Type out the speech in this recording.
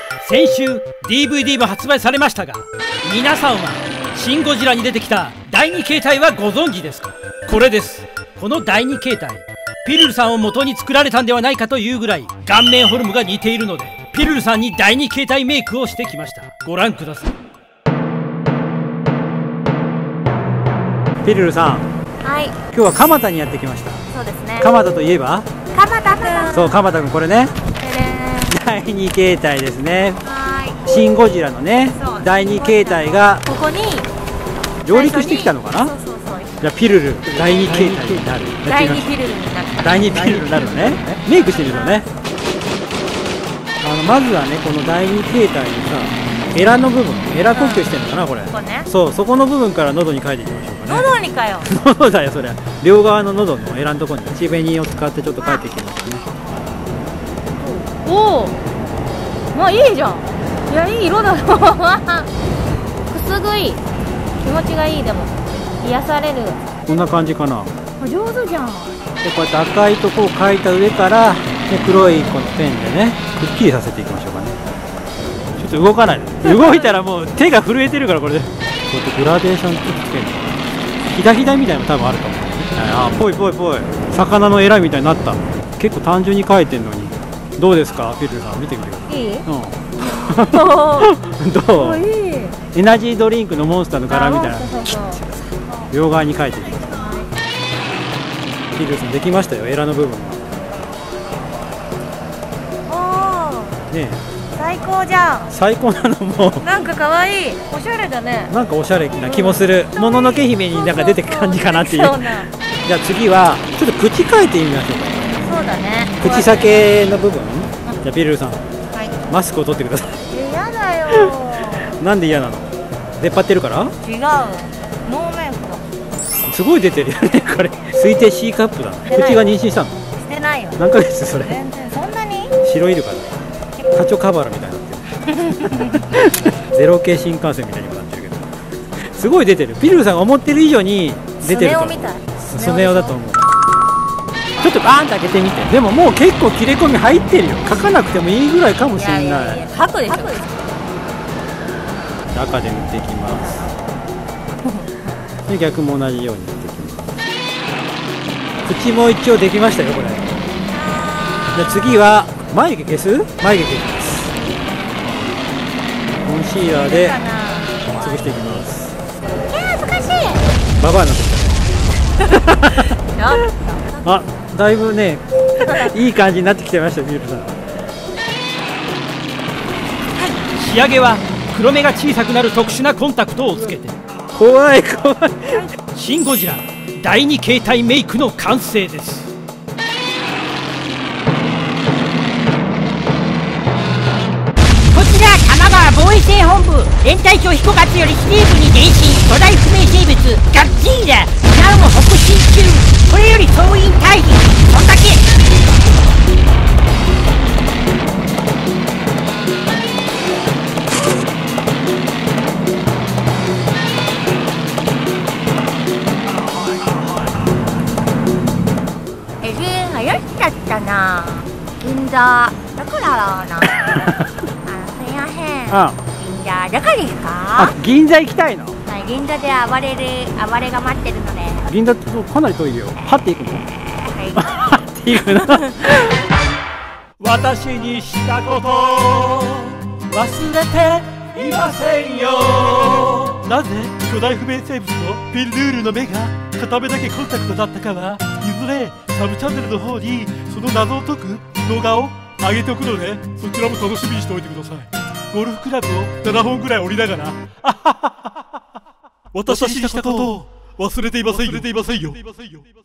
先週 DVD も発売されましたが、皆さんはシン・ゴジラに出てきた第2形態はご存知ですか？これです。この第2形態、ピルルさんを元に作られたんではないかというぐらい顔面フォルムが似ているので、ピルルさんに第2形態メイクをしてきました。ご覧ください。 ピルルさん、 はい、 今日は蒲田にやってきました。 そうですね。 蒲田といえば蒲田くん。 そう、蒲田くん、これね、第2形態ですね。シン・ゴジラのね、第2形態がここに上陸してきたのかな。 そうそうそう。 じゃあピルル第2形態になる。 第2ピルルになる。 第2ピルルになるのね。メイクしてるのね。まずはね、この第2形態にさ、エラの部分、エラ呼吸してるのかな、これ。 ここね。 そう、そこの部分から喉に書いていきましょうかね。 喉にかよ。 喉だよ、それ。両側の喉のエラのところに口紅を使ってちょっと書いていきますね。 おお、まあいいじゃん。いや、いい色だよ。くすぐい、気持ちがいい。でも癒される。 こんな感じかな。 上手じゃん。 で、こうやって赤いとこを描いた上から、ね、黒いこのペンでね、くっきりさせていきましょうかね。ちょっと動かない。動いたらもう手が震えてるから、これで。こうやってグラデーションちょっとつけるの。ひだひだみたいなの多分あるかも。あ、ぽいぽいぽい。魚のエラみたいになった。結構単純に描いてんのに。どうですか、ピルルさん、見てみてください。いい？うん。どう？いい。エナジードリンクのモンスターの柄みたいな。両側に描いていきます。ピルルさん、できましたよ、エラの部分が。 おお。 ねえ。 最高じゃん。 最高なのも。 なんか可愛い。おしゃれだね。 なんかおしゃれな気もする。もののけ姫になんか出てく感じかなっていう。じゃあ次はちょっと口描いてみましょうか。 そうだね。 口先の部分。じゃあピルルさん、 はい、 マスクを取ってください。 嫌だよ。 なんで嫌なの？出っ張ってるから？ 違う。ノーメイクだ。 すごい出てるよね、これ。推定 C カップだ。口が妊娠したの？ してないよ。 何ヶ月それ？ 全然そんなに？ 白イルカだ。カチョカバラみたいになってる。ゼロ系新幹線みたいにもなってるけど。すごい出てる。ピルルさんが思ってる以上に出てると思う。スネ夫だと思う。ちょっとバーンと開けてみて。でももう結構切れ込み入ってるよ。書かなくてもいいぐらいかもしれない。 書くでしょ。 赤で塗っていきます。で、逆も同じように塗っていきます。口も一応できましたよ、これ。じゃあ次は眉毛消す？眉毛消します。コンシーラーで潰していきます。 恥ずかしい。 ババアになってきた。あ、だいぶね、いい感じになってきてました、ピルルさん。 仕上げは黒目が小さくなる特殊なコンタクトをつけて。 怖い怖い。 シン・ゴジラ第2形態メイクの完成です。こちら玉川防衛戦本部連隊長彦勝より司令部に電信、巨大不明生物ガッジーラなおも北進中。これより総員退避。そんだけ。 流行っちゃったな。銀座だからな。すいません。銀座どこですか？ あ、銀座行きたいの？ はい、銀座で暴れが待ってるので。 銀座ってかなり遠いよ。はっていくの？はっていくの？ 私にしたこと忘れていませんよ。なぜ巨大不明生物のピルルールの目が片目だけコンタクトだったかは、いずれサブチャンネルの方にその謎を解く動画を上げておくので、そちらも楽しみにしておいてください。ゴルフクラブを7本ぐらい折りながら私にしたことを忘れていませんよ。